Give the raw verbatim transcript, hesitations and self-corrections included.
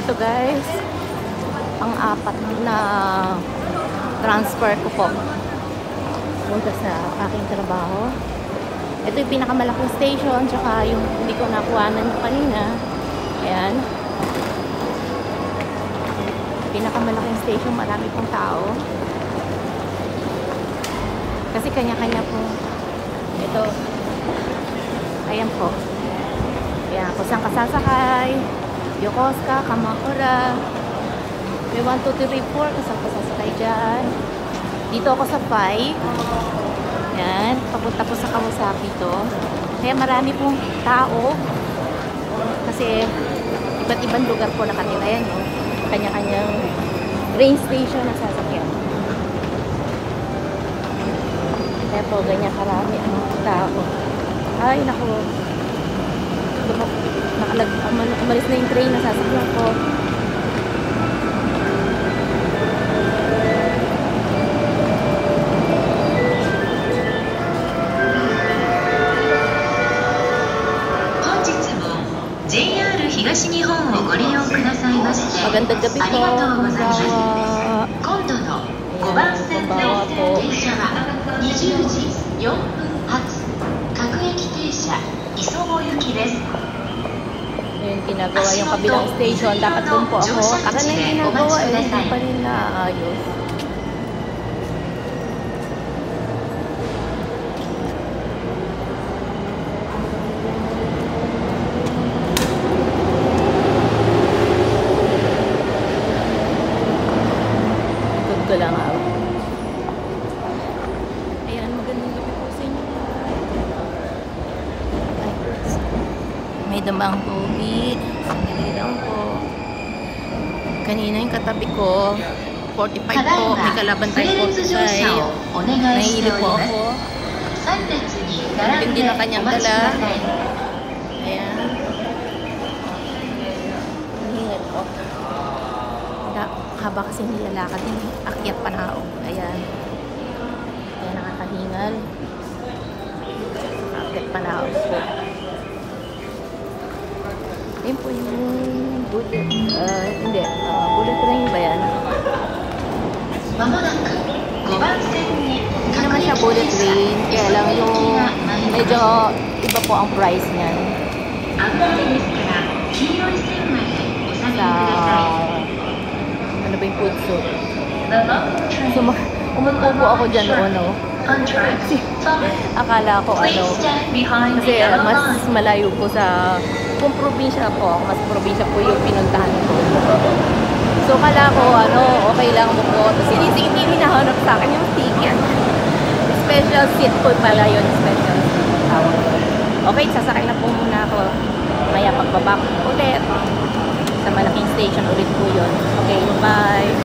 Ito guys, pang-apat na transfer ko po punta sa aking trabaho. Ito yung pinakamalaking station, tsaka yung hindi ko nakuhanan kanina. Ayan. Pinakamalaking station, marami pong tao. Kasi kanya-kanya po. Ito. Ayan po. Ayan, kung saan ka sasakay. Yokosuka, Kamakura. May one, two, three, four. Kung saan ka sasakay dyan. Dito ako sa five. Yan, papunta po sa Kawasaki to. Kaya marami pong tao. Kasi iba't ibang lugar po nakatira yan, no? Kanya-kanyang train station na sasakyan. Kaya po, ganyan karami ang mga tao. Ay, naku. Nakalag, umalis na yung train na sasakyan ko. Magandang gabi po, Kumbawa. Kumbawa po. Ayun, ginagawa yung kabilang station. Dapat doon po ako. Taka na yung ginagawa eh. Hindi pa rin naayos. Ito lang ako. Ayan, magandang gabi po sa inyo. Ay, may damang tubig. Sandali lang po. Kanina yung katabi ko, forty-five po. May kalaban tayo forty-five. Nahihili po ako. Hindi na kanyang dala. Ayan. Hingal po. Haba kasi nilalakad din, akyat pa na ako. Ayan. Ayan, nakakahingal. Akyat pa na ako po. Ayan po yung bullet, uh, hindi, uh, bullet train ba yan? Hindi naman siya bullet train, kaya lang yung medyo iba po ang price niyan. Sa ano ba yung food soup. So, umupo po ako dyan noon, no? Kasi, akala ko, ano, kasi uh, mas malayo po sa, kung probinsya po, mas probinsya po yung pinuntahan ko. So, akala ko, ano, okay lang mo po. Tapos, sinisingin hinahanap sa akin yung ticket. Special seat po pala yun, special seat. Okay, sasakay na po muna ako. Maya pagbaba ko ulit. Sa malaking station ulit po yun. Okay, bye!